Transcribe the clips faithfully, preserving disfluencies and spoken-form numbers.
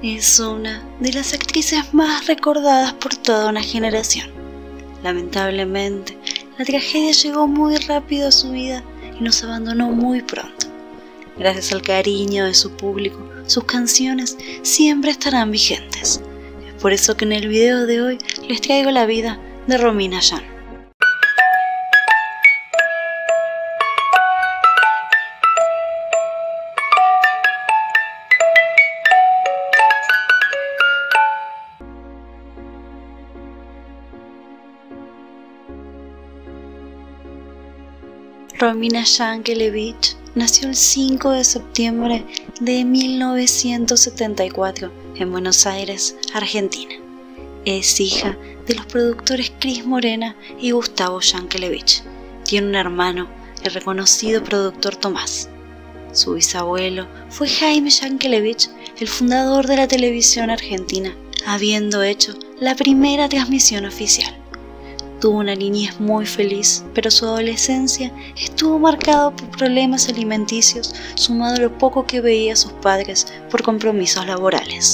es una de las actrices más recordadas por toda una generación. Lamentablemente, la tragedia llegó muy rápido a su vida y nos abandonó muy pronto. Gracias al cariño de su público, sus canciones siempre estarán vigentes. Es por eso que en el video de hoy les traigo la vida de Romina Yan. Romina Yankelevich nació el cinco de septiembre de mil novecientos setenta y cuatro en Buenos Aires, Argentina. Es hija de los productores Cris Morena y Gustavo Yankelevich. Tiene un hermano, el reconocido productor Tomás. Su bisabuelo fue Jaime Yankelevich, el fundador de la televisión argentina, habiendo hecho la primera transmisión oficial. Tuvo una niñez muy feliz, pero su adolescencia estuvo marcada por problemas alimenticios, sumado a lo poco que veía a sus padres por compromisos laborales.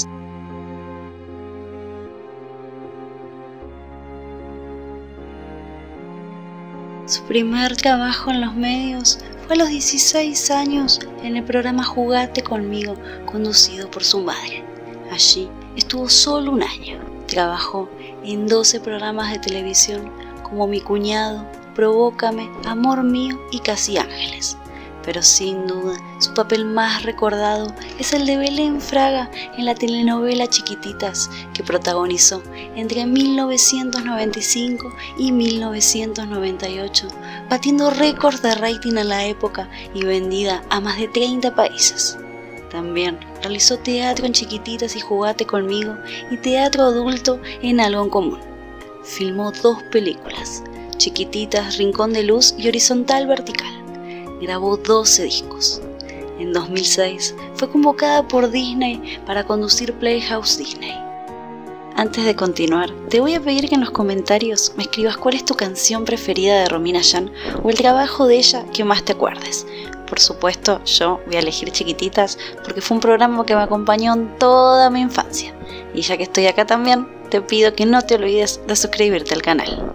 Su primer trabajo en los medios fue a los dieciséis años en el programa Jugate Conmigo, conducido por su madre. Allí estuvo solo un año. Trabajó en doce programas de televisión como Mi Cuñado, Provócame, Amor Mío y Casi Ángeles. Pero sin duda, su papel más recordado es el de Belén Fraga en la telenovela Chiquititas, que protagonizó entre mil novecientos noventa y cinco y mil novecientos noventa y ocho, batiendo récords de rating en la época y vendida a más de treinta países. También realizó teatro en Chiquititas y Jugate Conmigo y teatro adulto en Algo en Común. Filmó dos películas, Chiquititas, Rincón de Luz y Horizontal Vertical. Grabó doce discos. En dos mil seis fue convocada por Disney para conducir Playhouse Disney. Antes de continuar, te voy a pedir que en los comentarios me escribas cuál es tu canción preferida de Romina Yan o el trabajo de ella que más te acuerdes. Por supuesto, yo voy a elegir Chiquititas porque fue un programa que me acompañó en toda mi infancia. Y ya que estoy acá también, te pido que no te olvides de suscribirte al canal.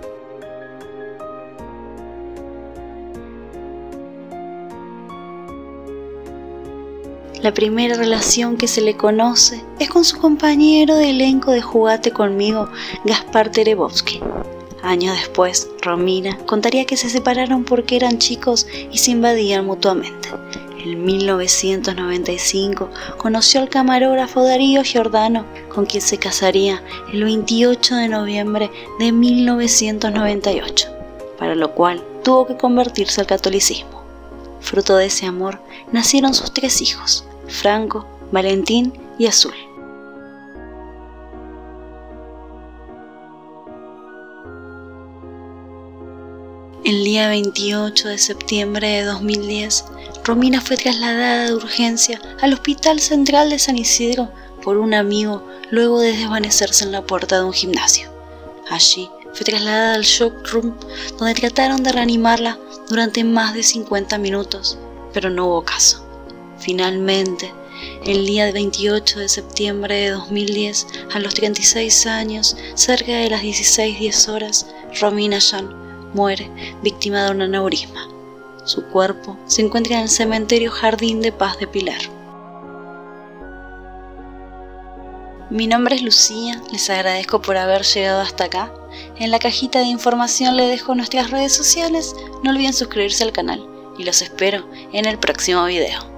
La primera relación que se le conoce es con su compañero de elenco de Jugate Conmigo, Gaspar Terebovsky. Años después, Romina contaría que se separaron porque eran chicos y se invadían mutuamente. En mil novecientos noventa y cinco conoció al camarógrafo Darío Giordano, con quien se casaría el veintiocho de noviembre de mil novecientos noventa y ocho, para lo cual tuvo que convertirse al catolicismo. Fruto de ese amor nacieron sus tres hijos, Franco, Valentín y Azul. El día veintiocho de septiembre de dos mil diez, Romina fue trasladada de urgencia al Hospital Central de San Isidro por un amigo luego de desvanecerse en la puerta de un gimnasio. Allí fue trasladada al shock room, donde trataron de reanimarla durante más de cincuenta minutos, pero no hubo caso. Finalmente, el día veintiocho de septiembre de dos mil diez, a los treinta y seis años, cerca de las dieciséis diez horas, Romina Yan muere víctima de un aneurisma. Su cuerpo se encuentra en el cementerio Jardín de Paz de Pilar. Mi nombre es Lucía, les agradezco por haber llegado hasta acá. En la cajita de información les dejo nuestras redes sociales, no olviden suscribirse al canal y los espero en el próximo video.